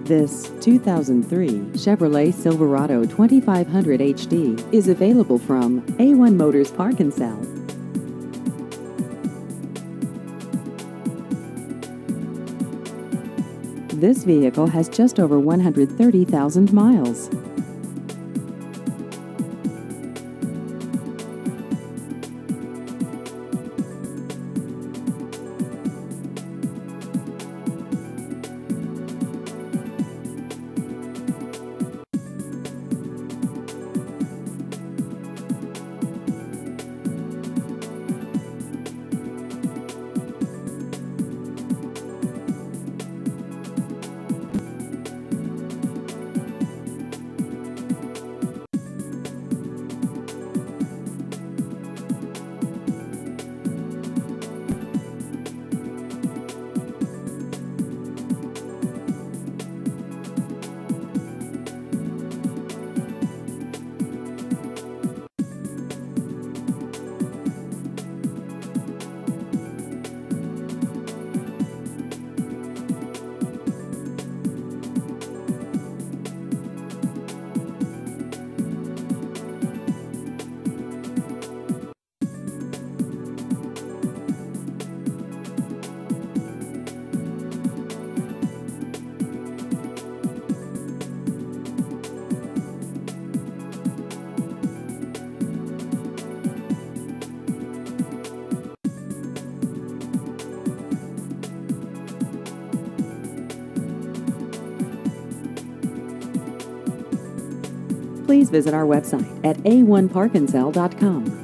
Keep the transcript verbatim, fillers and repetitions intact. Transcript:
This two thousand three Chevrolet Silverado twenty-five hundred H D is available from A one Motors Park and Sell. This vehicle has just over one hundred thirty thousand miles. Please visit our website at a one park and sell dot com.